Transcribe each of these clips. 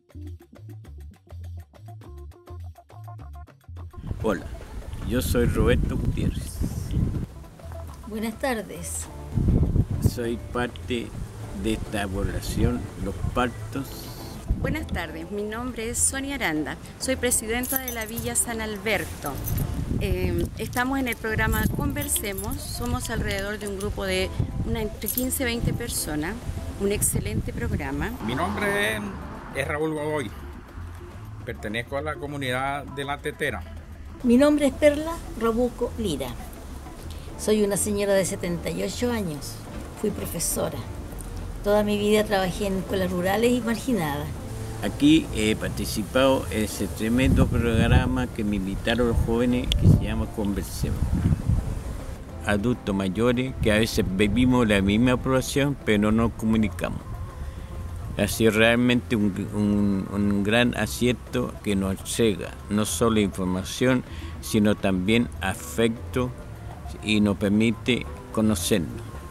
Hola, yo soy Roberto Gutiérrez. Buenas tardes. Soy parte de esta población, Los Partos. Buenas tardes, mi nombre es Sonia Aranda, soy presidenta de la Villa San Alberto. Estamos en el programa Conversemos, somos alrededor de un grupo de entre 15 y 20 personas, un excelente programa. Mi nombre es Raúl Godoy, pertenezco a la comunidad de La Tetera. Mi nombre es Perla Robuco Lira. Soy una señora de 78 años, fui profesora. Toda mi vida trabajé en escuelas rurales y marginadas. Aquí he participado en ese tremendo programa que me invitaron los jóvenes que se llama Conversemos. Adultos mayores que a veces vivimos la misma población pero no nos comunicamos. Ha sido realmente un gran acierto que nos entrega no solo información, sino también afecto y nos permite conocernos.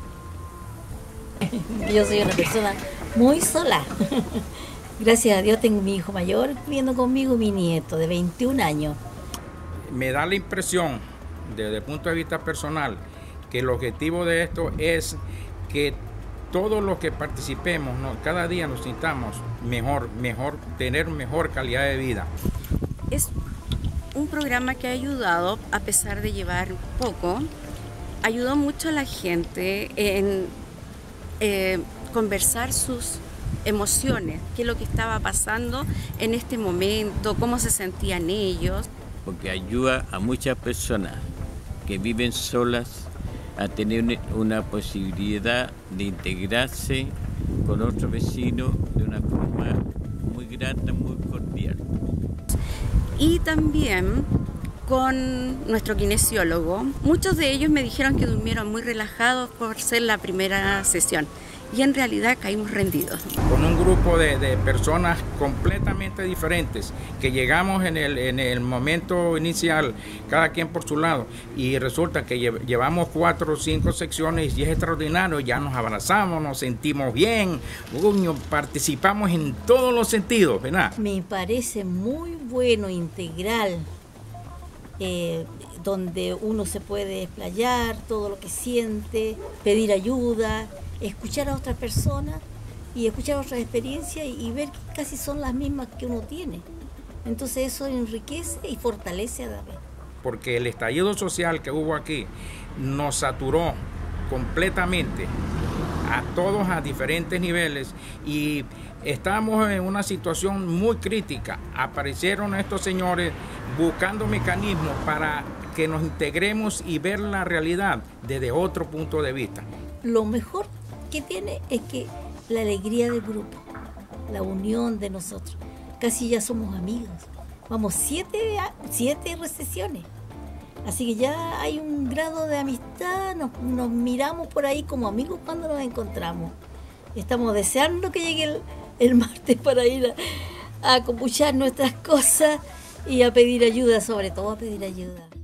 Yo soy una persona muy sola. Gracias a Dios tengo mi hijo mayor viviendo conmigo, mi nieto de 21 años. Me da la impresión, desde el punto de vista personal, que el objetivo de esto es que todos los que participemos, cada día nos sintamos mejor, tener mejor calidad de vida. Es un programa que ha ayudado, a pesar de llevar poco, ayudó mucho a la gente en conversar sus emociones, qué es lo que estaba pasando en este momento, cómo se sentían ellos. Porque ayuda a muchas personas que viven solas a tener una posibilidad de integrarse con otros vecinos de una forma muy grata, muy cordial. Y también con nuestro kinesiólogo. Muchos de ellos me dijeron que durmieron muy relajados por ser la primera sesión y en realidad caímos rendidos. Con un grupo de personas completamente diferentes que llegamos en el momento inicial, cada quien por su lado, y resulta que llevamos 4 o 5 secciones y es extraordinario, ya nos abrazamos, nos sentimos bien, participamos en todos los sentidos, ¿verdad? Me parece muy bueno, integral, donde uno se puede explayar todo lo que siente, pedir ayuda, escuchar a otras personas y escuchar otras experiencias y ver que casi son las mismas que uno tiene. Entonces eso enriquece y fortalece a la vez. Porque el estallido social que hubo aquí nos saturó completamente a todos a diferentes niveles y estamos en una situación muy crítica. Aparecieron estos señores buscando mecanismos para que nos integremos y ver la realidad desde otro punto de vista. Lo mejor que tiene es que la alegría del grupo, la unión de nosotros, casi ya somos amigos. Vamos 7 recesiones. Así que ya hay un grado de amistad, nos miramos por ahí como amigos cuando nos encontramos. Estamos deseando que llegue el martes para ir a compuchar nuestras cosas y a pedir ayuda, sobre todo a pedir ayuda.